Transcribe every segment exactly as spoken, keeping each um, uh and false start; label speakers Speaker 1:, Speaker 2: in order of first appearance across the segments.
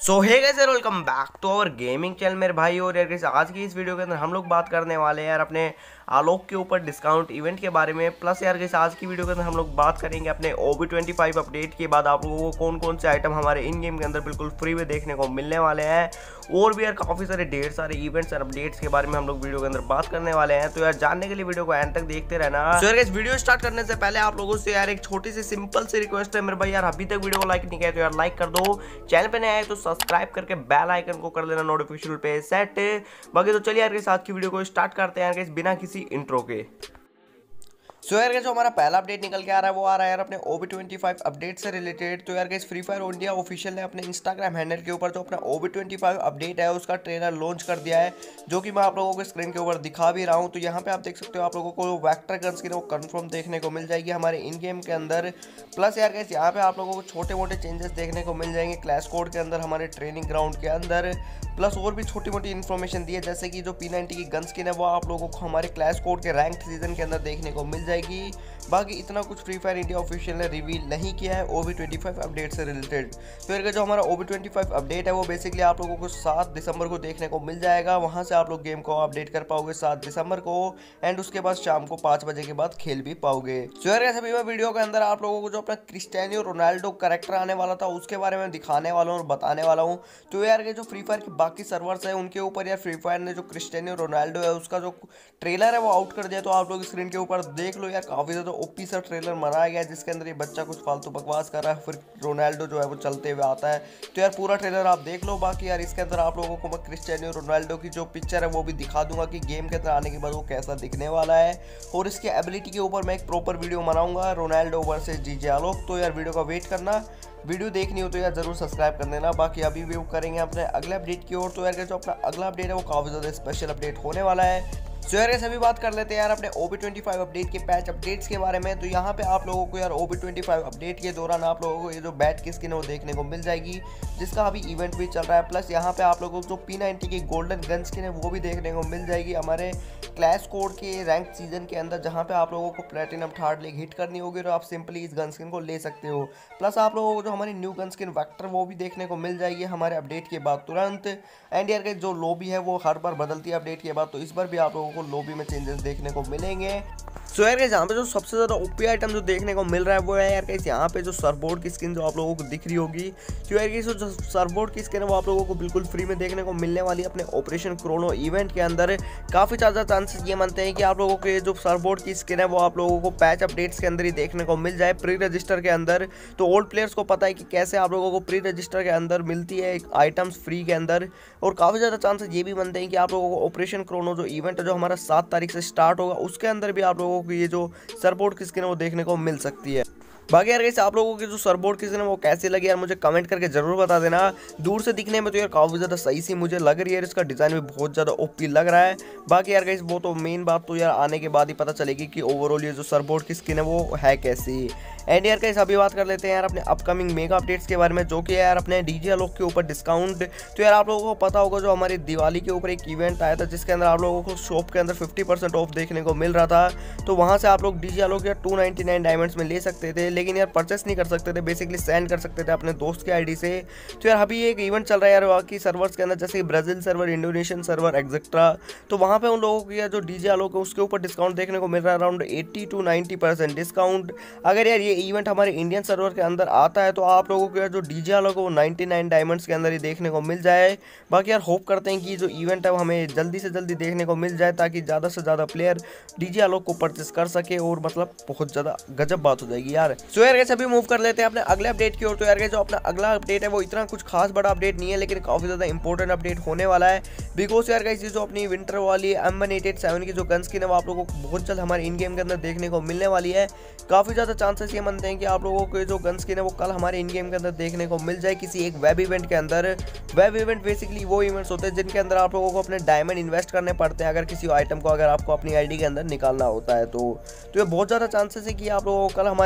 Speaker 1: सो hey guys यार, welcome back to our gaming channel मेरे भाई। और यार गाइस आज की इस वीडियो के अंदर हम लोग बात करने वाले हैं यार अपने आलोक के ऊपर डिस्काउंट इवेंट के बारे में। प्लस यार गाइस आज की वीडियो के अंदर हम लोग बात करेंगे अपने O B twenty five update के बाद आप लोगों को कौन कौन से आइटम हमारे इन गेम के अंदर बिल्कुल फ्री में देखने को मिलने वाले हैं। और भी यार काफ़ी सारे ढेर सारे इवेंट्स और अपडेट्स के बारे में हम लोग वीडियो के अंदर बात करने वाले हैं। तो यार जानने के लिए वीडियो को एंड तक देखते रहना। तो यार गाइस वीडियो स्टार्ट करने से पहले आप लोगों से यार एक छोटी सी सिंपल सी रिक्वेस्ट है मेरे भाई, यार अभी तक वीडियो को लाइक नहीं किया तो यार लाइक कर दो। चैनल पे नया है तो सब्सक्राइब करके बेल आइकन को कर लेना नोटिफिकेशन पे सेट। बाकी तो चलिए यार के साथ की वीडियो को स्टार्ट करते हैं यार बिना किसी इंट्रो के। सो so, यार जो हमारा पहला अपडेट निकल के आ रहा है वो आ रहा है यार अपने O B twenty five update से रिलेटेड। तो यार guys Free Fire India official ने अपने इंस्टाग्राम हैंडल के ऊपर जो अपना O B twenty five update है उसका ट्रेलर लॉन्च कर दिया है, जो कि मैं आप लोगों को स्क्रीन के ऊपर दिखा भी रहा हूँ। तो यहाँ पे आप देख सकते हो आप लोगों को वेक्टर गन्स की वो कन्फर्म देखने को मिल जाएगी हमारे इन गेम के अंदर। प्लस यार गाइस यहाँ पे आप लोगों को छोटे मोटे चेंजेस देखने को मिल जाएंगे क्लैश कोड के अंदर, हमारे ट्रेनिंग ग्राउंड के अंदर। प्लस और भी छोटी मोटी इन्फॉर्मेशन दी है, जैसे कि जो पी नाइंटी की गन स्किन है वो आप लोगों को हमारे क्लैश कोड के रैंक सीजन के अंदर देखने को मिल जाएगी। बाकी इतना कुछ फ्री फायर इंडिया ऑफिशियल ने रिवील नहीं किया है O B twenty five update से रिलेटेड। तो यार जो हमारा O B twenty five update है वो बेसिकली आप लोगों को सात दिसंबर को देखने को मिल जाएगा। वहां से आप लोग गेम को अपडेट कर पाओगे सात दिसंबर को, एंड उसके बाद शाम को पाँच बजे के बाद खेल भी पाओगे। तो यार अभी मैं वीडियो के अंदर आप लोगों को जो अपना क्रिस्टियानो रोनाल्डो कैरेक्टर आने वाला था उसके बारे में दिखाने वाला हूँ और बताने वाला हूँ। तो यार जो फ्री फायर के बाकी सर्वर्स है उनके ऊपर यार फ्री फायर ने जो क्रिस्टियानो रोनाल्डो है उसका जो ट्रेलर है वो आउट कर दिया। तो आप लोग स्क्रीन के ऊपर देख लो यार, काफी ज्यादा ओपी सा ट्रेलर बनाया गया है जिसके अंदर ये बच्चा कुछ फालतू बकवास कर रहा है, फिर रोनाल्डो जो है वो चलते हुए आता है। तो यार पूरा ट्रेलर आप देख लो। बाकी यार इसके अंदर आप लोगों को मैं क्रिस्टियानो रोनाल्डो की जो पिक्चर है वो भी दिखा दूंगा कि गेम के अंदर आने के बाद वो कैसा दिखने वाला है, और इसकी एबिलिटी के ऊपर मैं एक प्रॉपर वीडियो बनाऊंगा रोनाल्डो वर्सेस जीजे आलोक। तो यार वीडियो का वेट करना, वीडियो देखनी हो तो यार जरूर सब्सक्राइब कर देना। बाकी अभी भी करेंगे अपने अगले अपडेट की ओर। तो यार जो अपना अगला अपडेट है वो काफ़ी ज़्यादा स्पेशल अपडेट होने वाला है। सो यार सभी बात कर लेते हैं यार अपने O B twenty five update के पैच अपडेट्स के बारे में। तो यहाँ पे आप लोगों को यार O B twenty five update के दौरान आप लोगों को ये जो बैट की स्किन है वो देखने को मिल जाएगी, जिसका अभी इवेंट भी चल रहा है। प्लस यहाँ पे आप लोगों को जो पी नाइंटी की गोल्डन गन स्किन है वो भी देखने को मिल जाएगी हमारे क्लैश कोड के रैंक सीजन के अंदर, जहाँ पे आप लोगों को प्लेटिनम थर्ड लीग हिट करनी होगी और आप सिंपली इस गन स्किन को ले सकते हो। प्लस आप लोगों को जो हमारी न्यू गन स्किन वेक्टर वो भी देखने को मिल जाएगी हमारे अपडेट के बाद तुरंत। एंड यार जो लॉबी है वो हर बार बदलती है अपडेट के बाद, तो इस बार भी आप लोगों को लॉबी में चेंजेस देखने को मिलेंगे। सो यार गाइस यहाँ पे जो सबसे ज़्यादा ओपी आइटम जो देखने को मिल रहा है वो है यार गाइस यहाँ पे जो सरबोर्ड की स्किन जो आप लोगों को दिख रही होगी। तो यार गाइस जो सरबोर्ड की स्किन है वो आप लोगों को बिल्कुल फ्री में देखने को मिलने वाली है अपने ऑपरेशन क्रोनो इवेंट के अंदर। काफ़ी ज़्यादा चांसेस ये मानते हैं कि आप लोगों के जो सरबोर्ड की स्किन है वो आप लोगों को पैच अपडेट्स के अंदर ही देखने को मिल जाए, प्री रजिस्टर के अंदर। तो ओल्ड प्लेयर्स को पता है कि कैसे आप लोगों को प्री रजिस्टर के अंदर मिलती है आइटम्स फ्री के अंदर। और काफ़ी ज़्यादा चांसेस ये भी बनते हैं कि आप लोगों को ऑपरेशन क्रोनो जो इवेंट है जो हमारा सात तारीख से स्टार्ट होगा उसके अंदर भी आप लोगों को ये जो सरबोर्ड की स्किन है वो देखने को मिल सकती है। बाकी यार गाइस आप लोगों की जो सरबोर्ड की स्किन है वो कैसी लगी यार मुझे कमेंट करके जरूर बता देना। दूर से दिखने में तो यार काफ़ी ज़्यादा सही सी मुझे लग रही है, इसका डिज़ाइन भी बहुत ज़्यादा ओपी लग रहा है। बाकी यार गाइस वो तो मेन बात तो यार आने के बाद ही पता चलेगी कि ओवरऑल ये जो सरबोर्ड की स्किन है वो है कैसी। एंड यार गाइस अभी बात कर लेते हैं यार अपने अपकमिंग मेगा अपडेट्स के बारे में, जो कि यार अपने डीजे आलोक के ऊपर डिस्काउंट। तो यार आप लोगों को पता होगा जो हमारी दिवाली के ऊपर एक इवेंट आया था जिसके अंदर आप लोगों को शॉप के अंदर फिफ्टी परसेंट ऑफ देखने को मिल रहा था। तो वहाँ से आप लोग डीजे आलोक यार टू नाइन्टी नाइन डायमंड्स में ले सकते थे, लेकिन यार परचेस नहीं कर सकते थे, बेसिकली सेंड कर सकते थे अपने दोस्त के आईडी से। तो यार अभी एक इवेंट चल रहा है यार बाकी सर्वर्स के अंदर, जैसे Brazil server, Indonesian server etcetera. तो वहाँ पे उन लोगों को यार जो डीजे आलोक है उसके ऊपर डिस्काउंट देखने को मिल रहा है around eighty two ninety percent discount. अगर यार ये इवेंट हमारे इंडियन सर्वर के अंदर आता है तो आप लोगों को यार जो डीजे आलोक है वो नाइन्टी नाइन डायमंड्स के अंदर ही देखने को मिल जाए। बाकी यार होप करते हैं कि जो इवेंट है वो हमें जल्दी से जल्दी देखने को मिल जाए, ताकि ज़्यादा से ज़्यादा प्लेयर डीजे आलोक को परचेस कर सके, और मतलब बहुत ज़्यादा गजब बात हो जाएगी यार। सो यार गाइस अभी मूव कर लेते हैं अपने अगले अपडेट की ओर। तो यार गाइस जो अपना अगला अपडेट है वो इतना कुछ खास बड़ा अपडेट नहीं है, लेकिन काफ़ी ज़्यादा इंपॉर्टेंट अपडेट होने वाला है। बिकॉज यार गाइस जो अपनी विंटर वाली M one eight eight seven की जो गन स्किन है वो आप लोगों को बहुत जल्द हमारे इन गेम के अंदर देखने को मिलने वाली है। काफ़ी ज़्यादा चांसेस ये मानते हैं कि आप लोगों को जो गन स्किन है वो कल हमारे इन गेम के अंदर देखने को मिल जाए किसी एक वेब इवेंट के अंदर। वेब इवेंट बेसिकली वो इवेंट्स होते हैं जिनके अंदर आप लोगों को अपने डायमंड इन्वेस्ट करने पड़ते हैं अगर किसी आइटम को अगर आपको अपनी आईडी के अंदर निकालना होता है। तो तो ये बहुत ज़्यादा चांसेस है कि आप लोगों को कल हमारे इन गेम के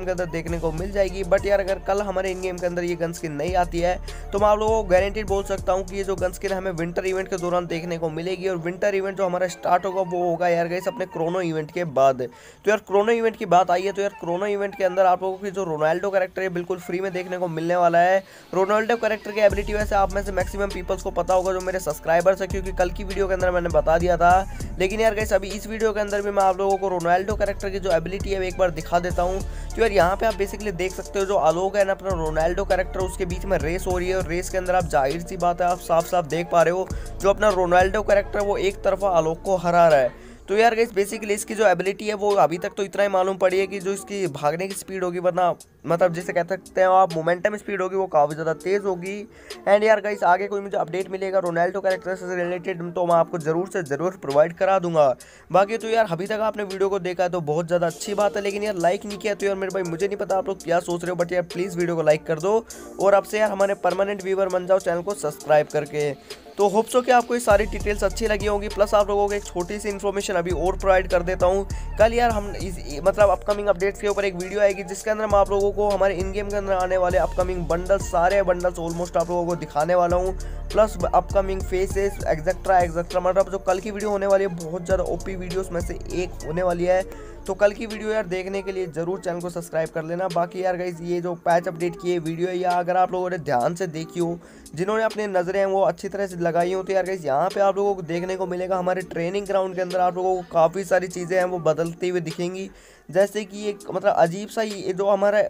Speaker 1: के अंदर देखने को मिल जाएगी। बट यार अगर कल हमारे इन गेम के अंदर ये गन स्किन नहीं आती है तो मैं आप लोगों को गारंटीड बोल सकता हूँ कि ये जो गन स्किन हमें विंटर इवेंट के दौरान देखने को मिलेगी। और विंटर इवेंट जो हमारा स्टार्ट होगा वो होगा यार गाइस अपने क्रोनो इवेंट के बाद। तो यार क्रोनो इवेंट की बात आई है तो यार क्रोनो इवेंट के अंदर आप लोगों की जो रोनाल्डो कैरेक्टर है बिल्कुल फ्री में देखने को मिलने वाला है। रोनाल्डो कैरेक्टर की एबिलिटी वैसे आप में से मैक्सिमम पीपल्स को पता होगा जो मेरे सब्सक्राइबर्स है, क्योंकि कल की वीडियो के अंदर मैंने बता दिया था। लेकिन यार गाइस अभी इस वीडियो के अंदर भी मैं आप लोगों को रोनाल्डो कैरेक्टर की जो एबिलिटी है एक बार दिखा देता हूँ। तो यार यहाँ पे आप बेसिकली देख सकते हो जो आलोक है ना अपना रोनाल्डो कैरेक्टर, उसके बीच में रेस हो रही है। और रेस के अंदर आप जाहिर सी बात है आप साफ साफ देख पा रहे हो जो अपना रोनाल्डो कैरेक्टर वो एक तरफा आलोक को हरा रहा है। तो यार गाइस बेसिकली इसकी जो एबिलिटी है वो अभी तक तो इतना ही मालूम पड़ी है कि जो इसकी भागने की स्पीड होगी, वरना मतलब जिसे कह सकते हैं आप मोमेंटम स्पीड होगी, वो काफ़ी ज़्यादा तेज़ होगी। एंड यार गाइस आगे कोई मुझे अपडेट मिलेगा रोनाल्डो कैरेक्टर से रिलेटेड तो मैं आपको ज़रूर से ज़रूर प्रोवाइड करा दूंगा। बाकी तो यार अभी तक आपने वीडियो को देखा है तो बहुत ज़्यादा अच्छी बात है, लेकिन यार लाइक नहीं किया तो यार मेरे भाई मुझे नहीं पता आप लोग क्या सोच रहे हो, बट यार प्लीज़ वीडियो को लाइक कर दो और अब से यार हमारे परमानेंट व्यूवर बन जाओ चैनल को सब्सक्राइब करके। तो होप सो कि आपको ये सारी डिटेल्स अच्छी लगी होंगी। प्लस आप लोगों को एक छोटी सी इन्फॉर्मेशन अभी और प्रोवाइड कर देता हूँ। कल यार हम इस मतलब अपकमिंग अपडेट्स के ऊपर एक वीडियो आएगी जिसके अंदर मैं आप लोगों को हमारे इन गेम के अंदर आने वाले अपकमिंग बंडल्स, सारे बंडल्स ऑलमोस्ट आप लोगों को दिखाने वाला हूँ। Plus upcoming faces etcetera etcetera, मतलब जो कल की वीडियो होने वाली है बहुत ज़्यादा ओपी वीडियोस में से एक होने वाली है। तो कल की वीडियो यार देखने के लिए ज़रूर चैनल को सब्सक्राइब कर लेना। बाकी यार गाइस ये जो पैच अपडेट की है वीडियो है या अगर आप लोगों ने ध्यान से देखी हो, जिन्होंने अपनी नज़रें हैं वो अच्छी तरह से लगाई हो, तो यार गाइस यहाँ पे आप लोगों को देखने को मिलेगा हमारे ट्रेनिंग ग्राउंड के अंदर आप लोगों को काफ़ी सारी चीज़ें हैं वो बदलती हुई दिखेंगी। जैसे कि एक मतलब अजीब सा ये जो हमारा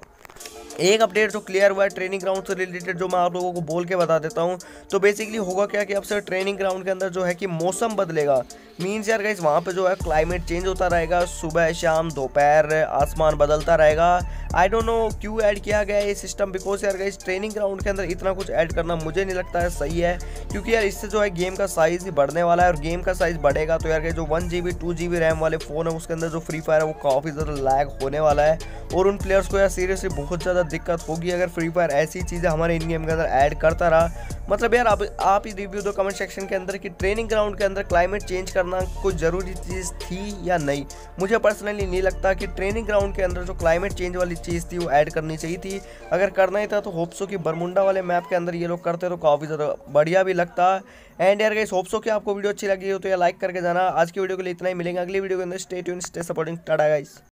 Speaker 1: एक अपडेट जो क्लियर हुआ है ट्रेनिंग ग्राउंड से रिलेटेड, जो मैं आप लोगों को बोल के बता देता हूँ। तो बेसिकली होगा क्या कि अब से ट्रेनिंग ग्राउंड के अंदर जो है कि मौसम बदलेगा। मीन्स यार गाइस वहाँ पे जो है क्लाइमेट चेंज होता रहेगा, सुबह शाम दोपहर आसमान बदलता रहेगा। आई डोंट नो क्यों ऐड किया गया है ये सिस्टम, बिकॉज यार गाइस ट्रेनिंग ग्राउंड के अंदर इतना कुछ ऐड करना मुझे नहीं लगता है सही है, क्योंकि यार इससे जो है गेम का साइज़ ही बढ़ने वाला है। और गेम का साइज़ बढ़ेगा तो यार गाइस जो one G B two G B RAM वाले फ़ोन है उसके अंदर जो फ्री फायर है वो काफ़ी ज़्यादा लैग होने वाला है। और उन प्लेयर्स को यार सीरियसली बहुत ज़्यादा दिक्कत होगी अगर फ्री फायर ऐसी चीज़ें हमारे इन गेम के अंदर ऐड करता रहा। मतलब यार आप आप ही रिव्यू दो कमेंट सेक्शन के अंदर कि ट्रेनिंग ग्राउंड के अंदर क्लाइमेट चेंज करना कोई ज़रूरी चीज़ थी या नहीं। मुझे पर्सनली नहीं लगता कि ट्रेनिंग ग्राउंड के अंदर जो क्लाइमेट चेंज वाली चीज़ थी वो ऐड करनी चाहिए थी। अगर करना ही था तो होप्सो की बरमुंडा वाले मैप के अंदर ये लोग करते तो काफ़ी ज़्यादा बढ़िया भी लगता। एंड यार गाइस होप्सो कि आपको वीडियो अच्छी लगी हो तो यार लाइक करके जाना। आज की वीडियो के लिए इतना ही, मिलेंगे अगली वीडियो के अंदर। Stay tuned, stay supporting, tata guys.